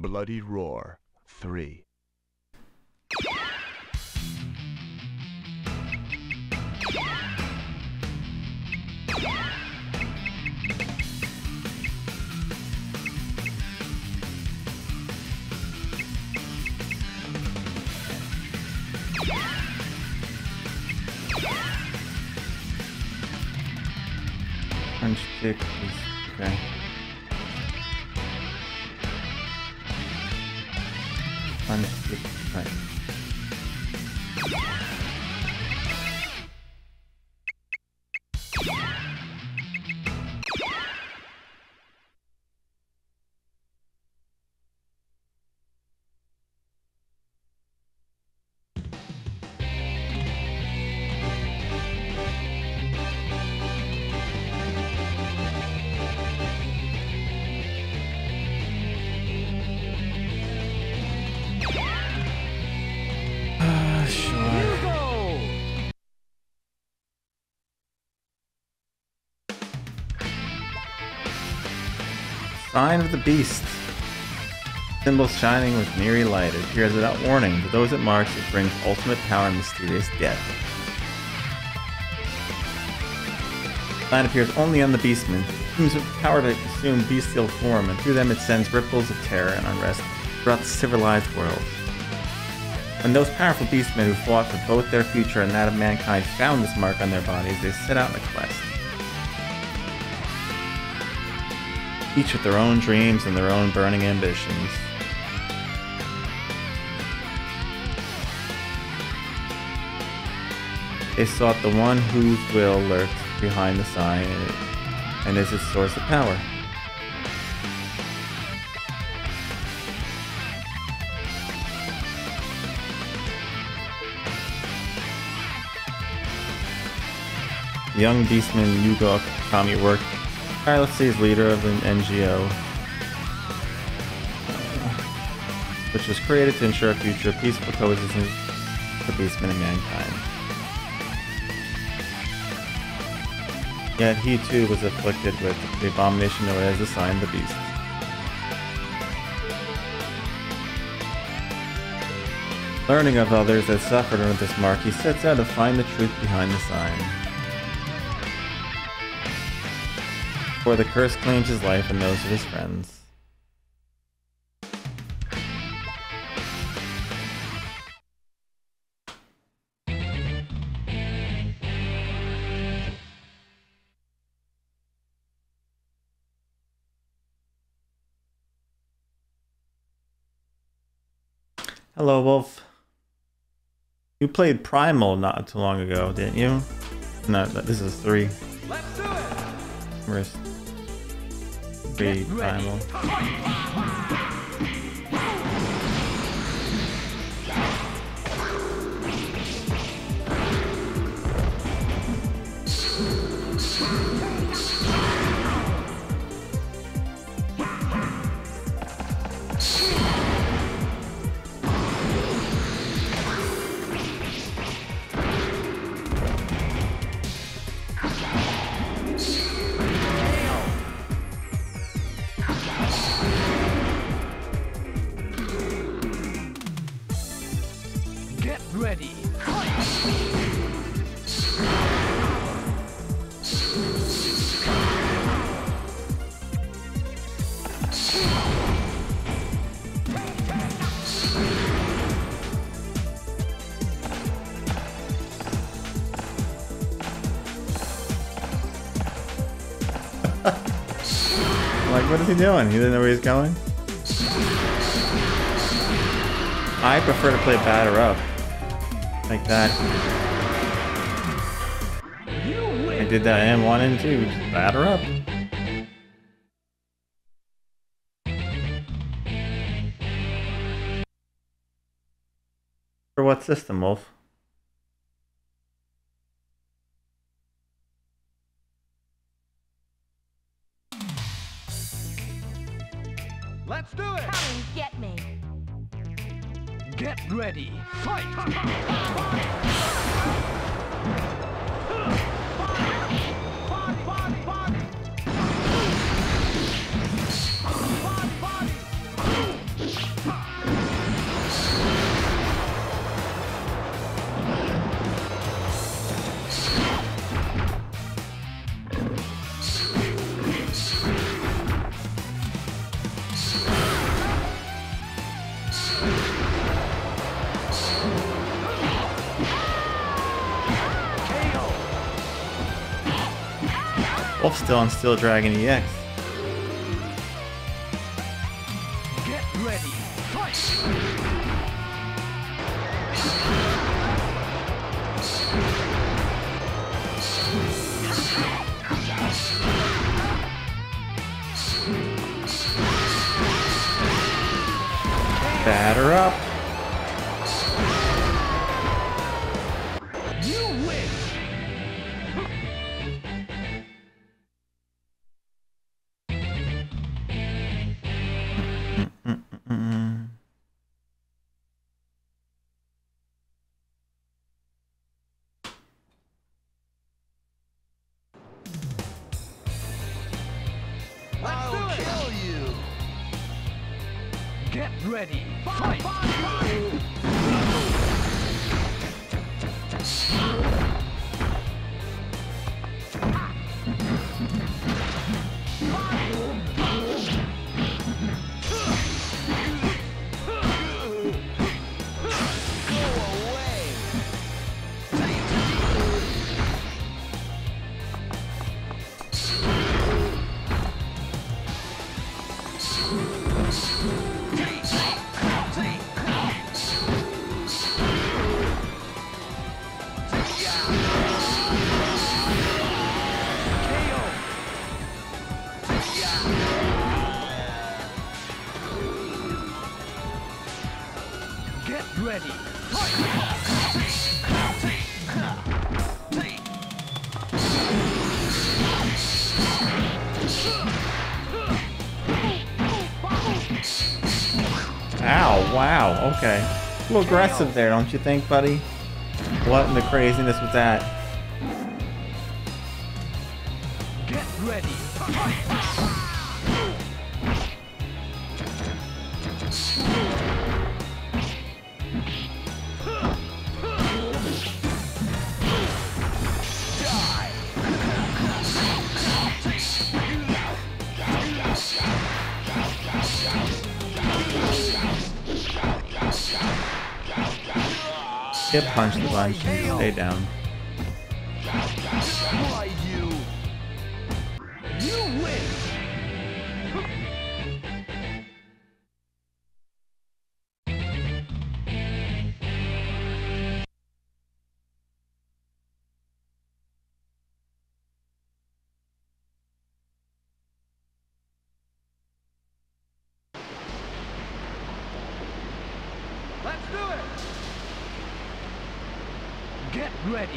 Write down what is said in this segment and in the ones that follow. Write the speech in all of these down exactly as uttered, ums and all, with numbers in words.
Bloody Roar three. Punch kick is okay. Punch kick, right. Sign of the Beast. Symbol shining with mirror light. It appears without warning. To those it marks, it brings ultimate power and mysterious death. The sign appears only on the Beastmen. It seems with power to assume bestial form, and through them it sends ripples of terror and unrest throughout the civilized world. When those powerful Beastmen who fought for both their future and that of mankind found this mark on their bodies, they set out on a quest. Each with their own dreams and their own burning ambitions. They sought the one whose will lurks behind the sign and is its source of power. Young Beastman Yugo Kami worked tirelessly as leader of an N G O, which was created to ensure a future of peaceful coexistence for Beastmen and mankind. Yet he too was afflicted with the abomination known as the Sign of the Beast. Learning of others that suffered under this mark, he sets out to find the truth behind the sign. For the curse claims his life and those of his friends. Hello, Wolf. You played Primal not too long ago, didn't you? No, this is three. Let's do it. Where's three Primal? Like, what is he doing? He doesn't know where he's going? I prefer to play batter up. Like that. I did that in one and two. Just batter up. For what system, Wolf? Let's do it! Come and get me! Get ready! Fight! Wolf still on Steel Dragon E X. Get ready. Fight. Batter up. You win. Mm-mm. Let's do it. Kill you. Get ready. Fight. Get ready. Ow, wow, okay. A little aggressive there, don't you think, buddy? What in the craziness was that? Get ready. Hip punch the bunch and stay down. Why you? You win. Let's do it. Get ready.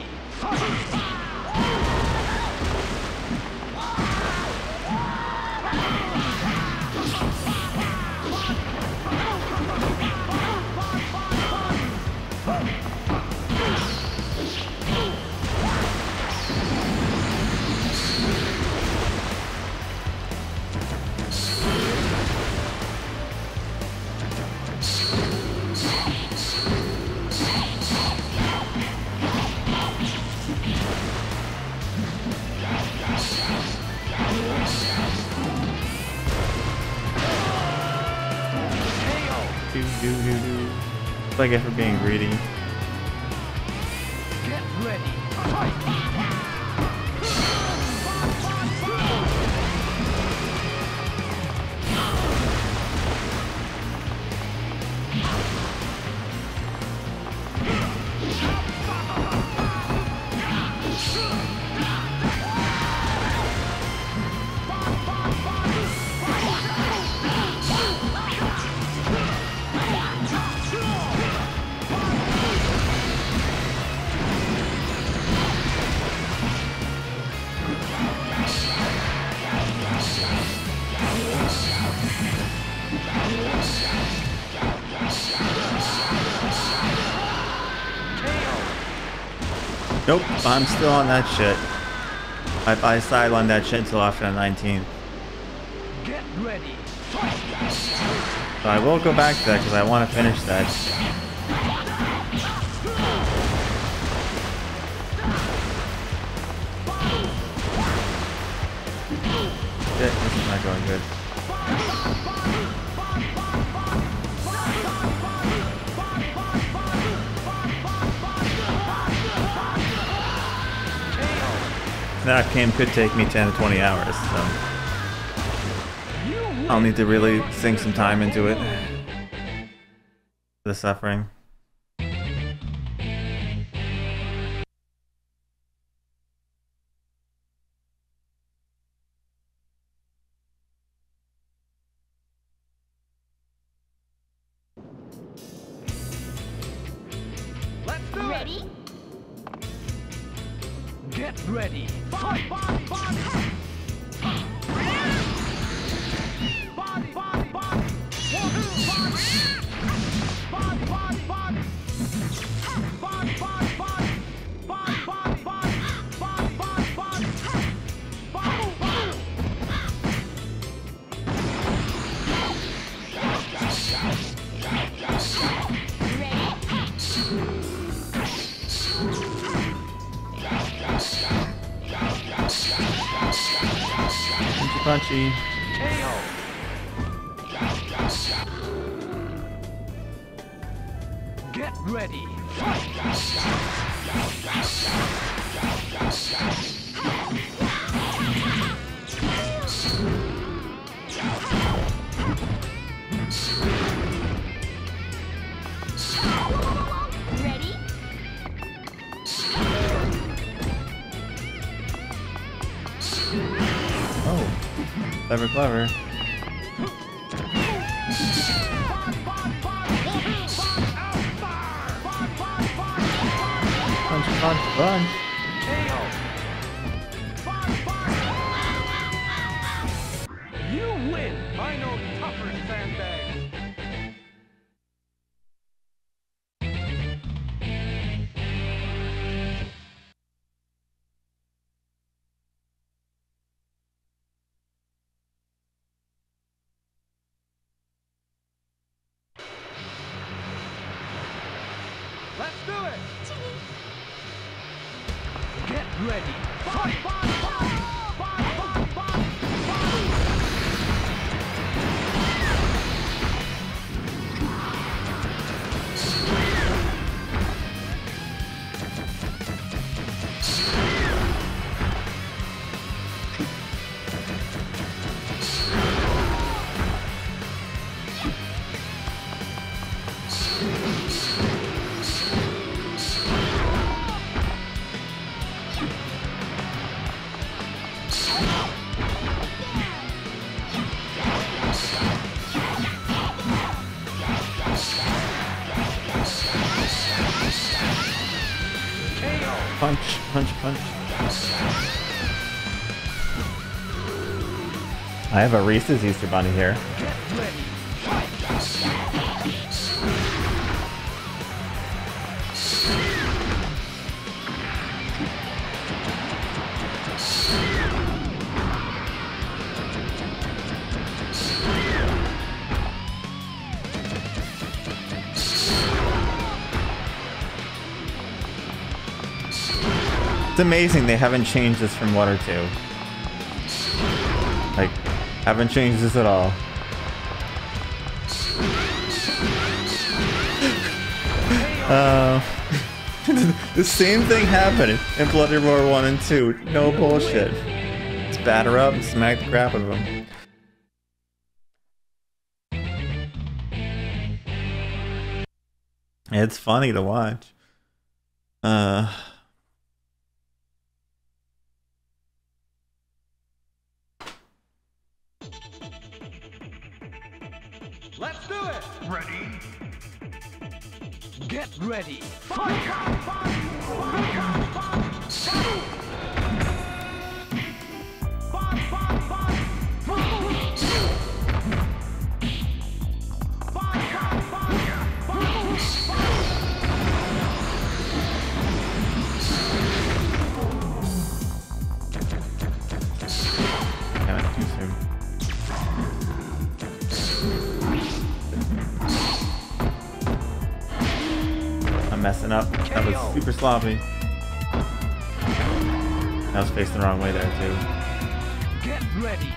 Do do do do. It's like it for being greedy. Get ready. Fight. Nope, I'm still on that shit. I, I sidelined that shit until after the nineteenth. Get ready. So I will go back to that because I want to finish that. Shit, this is not going good. That game could take me ten to twenty hours, so I'll need to really sink some time into it. The suffering. Let's do Ready? it. Get ready. Fight, body, body. Body, body, body. One, two, body. Body, body, body. Body, body, body. Body, body, body. Body, body, body. Body, body. Punchy. K O. Get ready. Fight. Ready? Oh. Clever, clever. Punch, punch, punch. K O. You win. I know tougher sandbags. Let's do it. Get ready. Fight, body, body. Body, body, body. Body. Punch, punch, punch. I have a Reese's Easter Bunny here. Get ready. Fight. It's amazing they haven't changed this from one or two. Like, haven't changed this at all. Uh, the same thing happened in Bloody Roar one and two. No bullshit. Just batter up and smack the crap out of them. It's funny to watch. Uh... Let's do it. Ready. Get ready. Fight. Damn it, too soon. I'm messing up. That was super sloppy. I was facing the wrong way there too. Get ready.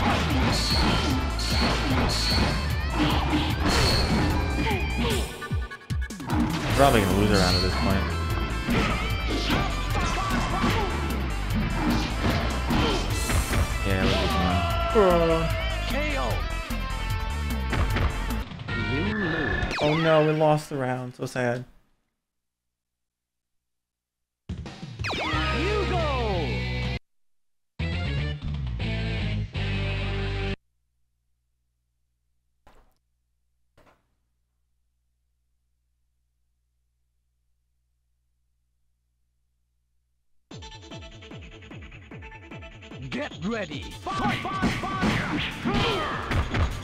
Probably gonna lose around at this point. K O. You lose. Oh no, we lost the round. So sad. You go. Get ready. Fight! Fight! Fight!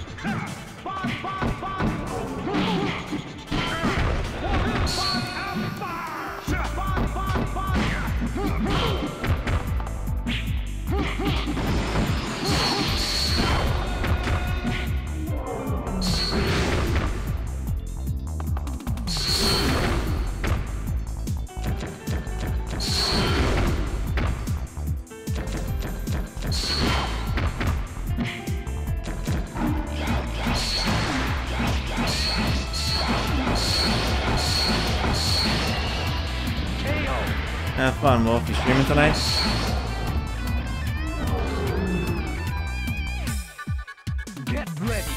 Have fun, Wolf. You streaming tonight? Get ready.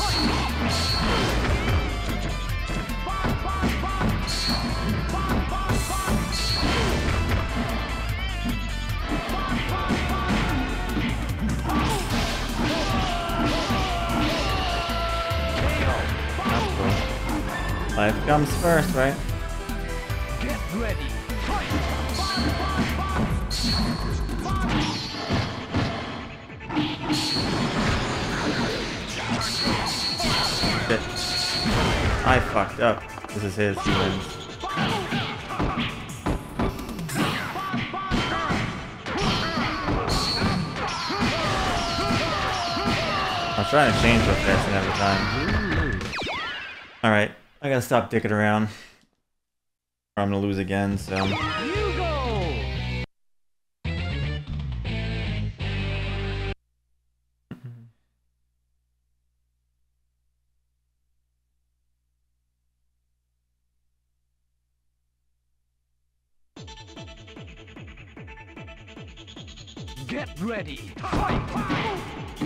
Life comes first, right? Get ready. Shit. I fucked up. This is his. He wins. I was trying to change what passing every time. Alright, I gotta stop dicking around. Or I'm gonna lose again, so. You go. Get ready. Fight!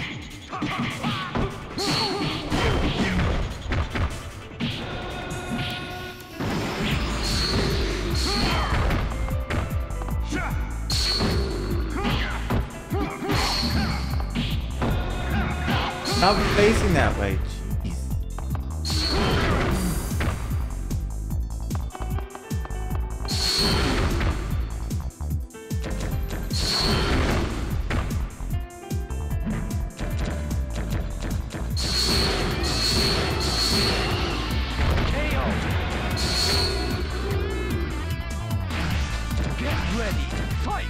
Stop facing that way. Jeez. K O. Get ready. Fight!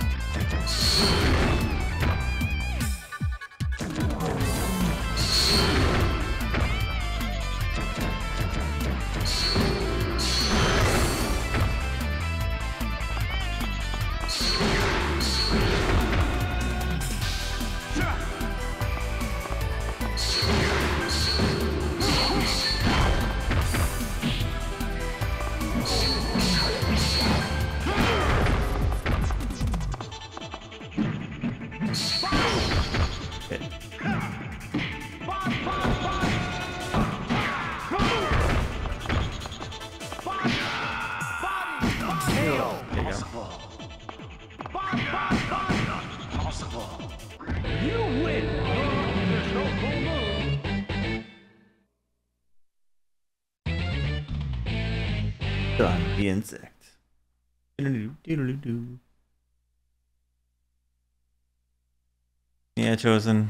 You win! There's no full move. Done. The insect. Doodle-doo-doodle-doo. Yeah, Chosen.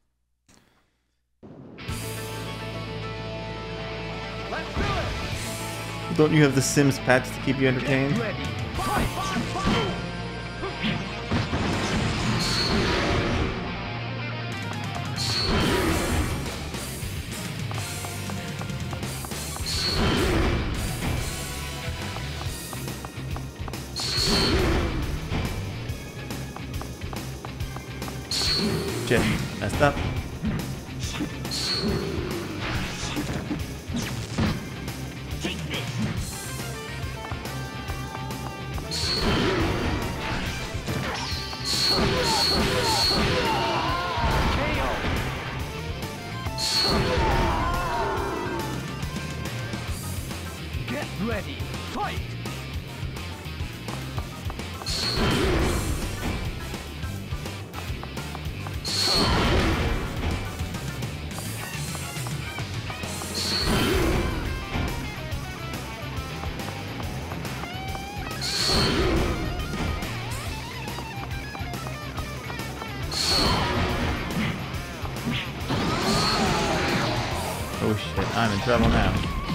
Let's do it! Don't you have the Sims patch to keep you entertained? Get ready. Fight! Fight! Fight! Shit. Messed up. K O. ready, fight! Oh shit, I'm in trouble now.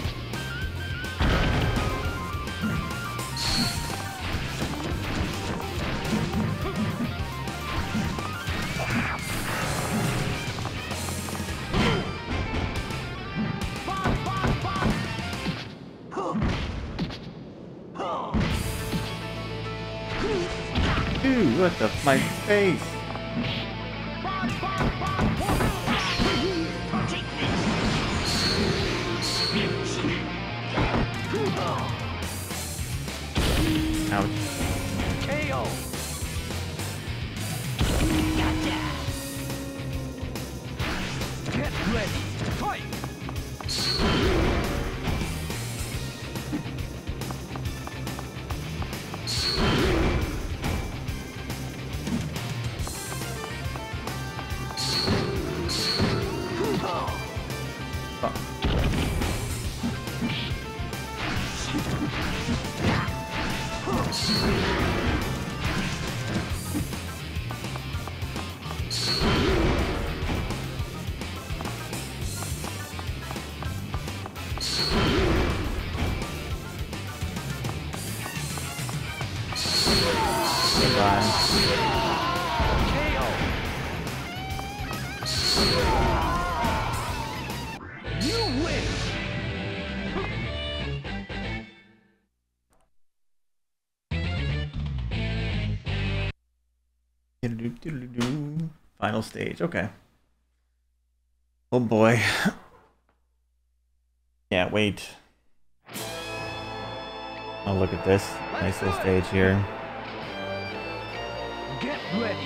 Dude, what the my face? Ouch. K O. Get ready, fight! Fuck. Goodbye. K O. You win! Final stage, okay. Oh boy. Can't wait. Oh, look at this. Nice little stage here. Get ready,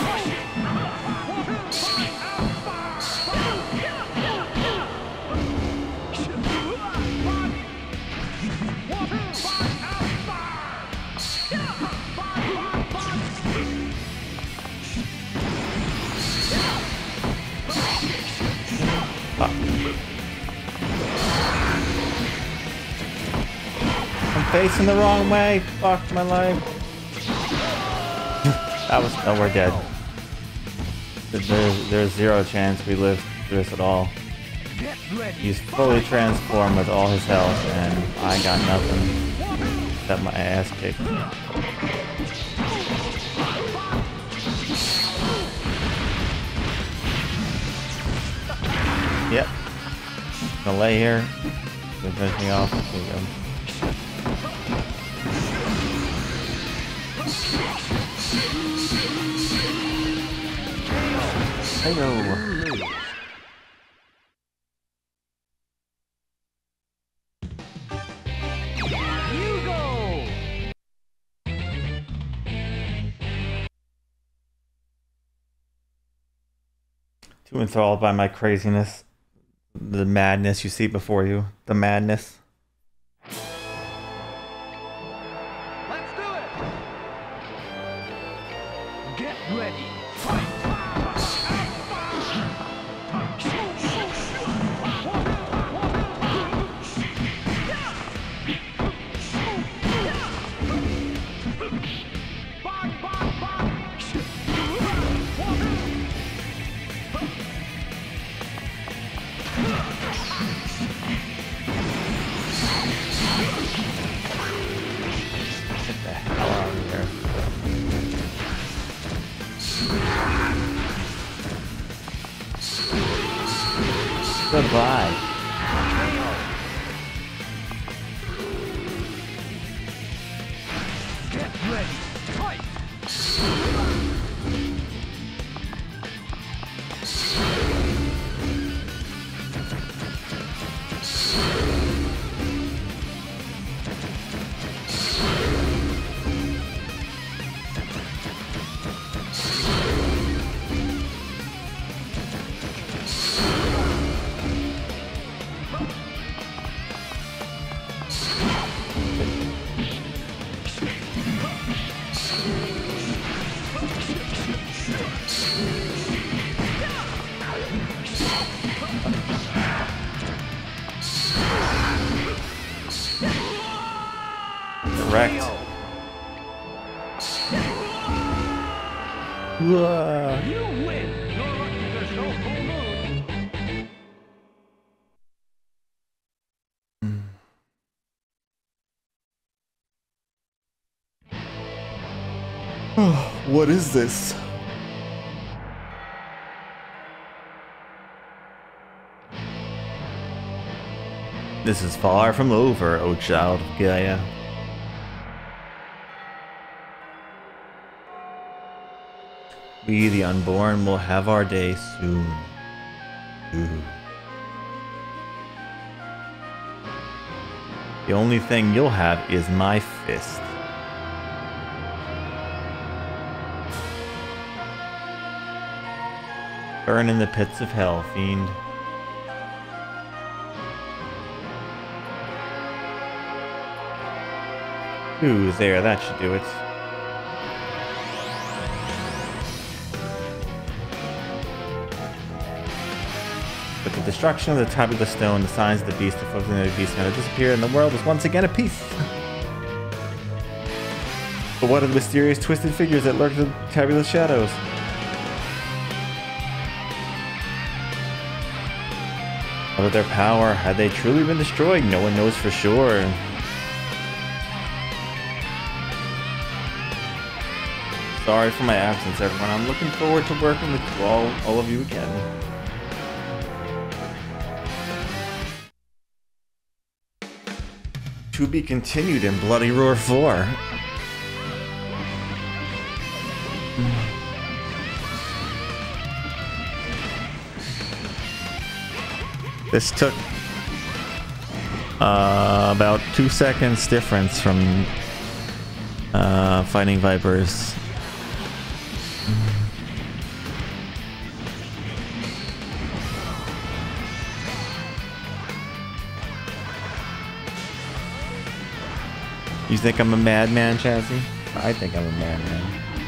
Fuck. I'm facing the wrong way. Fuck my life. That was. Oh, we're dead. There's, there's zero chance we live through this at all. get ready. He's fully transformed with all his health, and I got nothing except my ass kicked. Yep. Gonna lay here. Gonna finish me off. There you go. Hello. You go! Too enthralled by my craziness. The madness you see before you. The madness. Let's do it! Get ready, fight! Get the hell out of here. Goodbye. Get ready, fight! Correct. Whoa. You win. You're lucky there's no full moon. What is this? This is far from over, O child of Gaia. We, the unborn, will have our day soon. Ooh. The only thing you'll have is my fist. Burn in the pits of hell, fiend. Ooh, there, that should do it. With the destruction of the Tabula Stone, the signs of the beast of the beast had disappeared, and the world was once again at peace. But what are the mysterious twisted figures that lurk in the Tabula shadows? What of their power? Had they truly been destroyed? No one knows for sure. Sorry for my absence, everyone. I'm looking forward to working with you all, all of you again. To be continued in Bloody Roar four. This took uh, about two seconds difference from uh, fighting Vipers. You think I'm a madman, Chazzy? I think I'm a madman.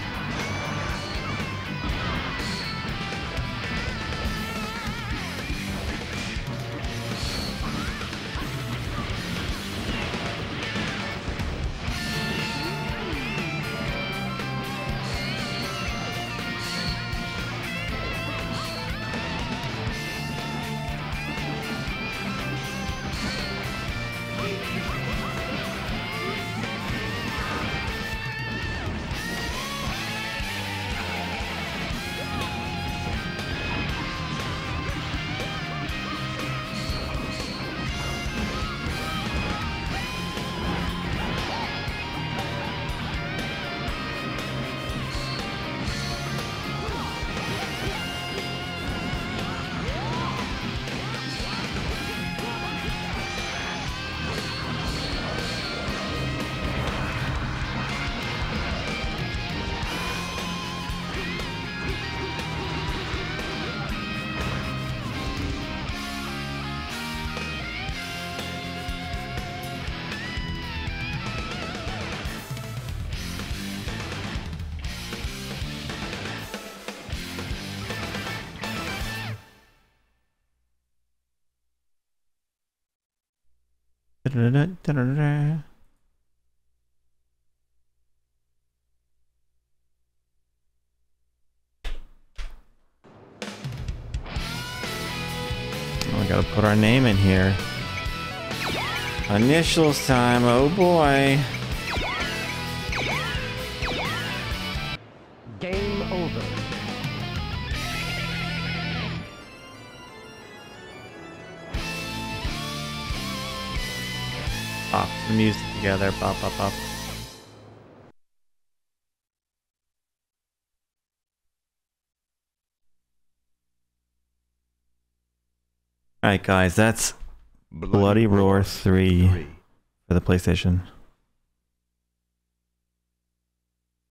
Da-da-da-da-da-da. Oh, we gotta put our name in here. Initials time, oh boy. Game over. Pop the music together, pop, pop, pop. Alright guys, that's Bloody Roar three for the PlayStation.